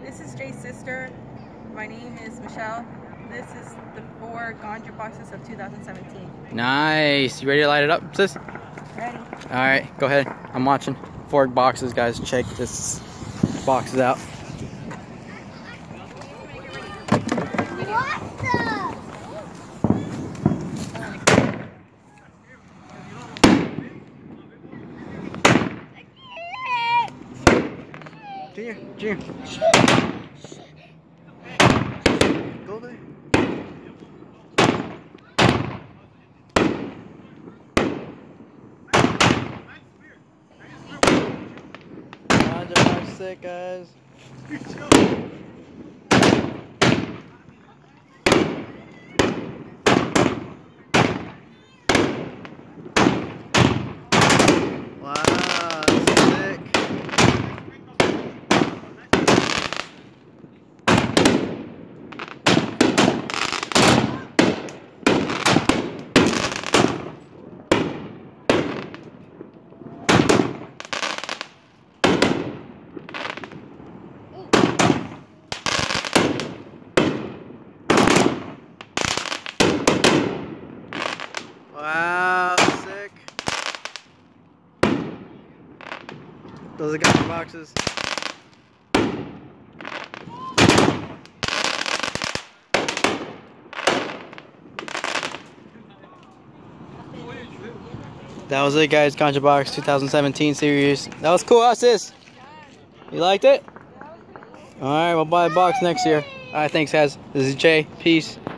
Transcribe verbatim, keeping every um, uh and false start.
This is Jay's sister. My name is Michelle. This is the four Ganja boxes of two thousand seventeen. Nice. You ready to light it up, sis? Ready. Alright, go ahead. I'm watching. Four boxes, guys. Check this boxes out. Junior, Junior. Go there. Ganja sick, guys. Wow, that's sick. Wow, sick. Those are the Ganja boxes. That was it, guys. Ganja box twenty seventeen series. That was cool, huh, sis? You liked it? Alright, we'll buy a box next year. Alright, thanks, guys. This is Jay. Peace.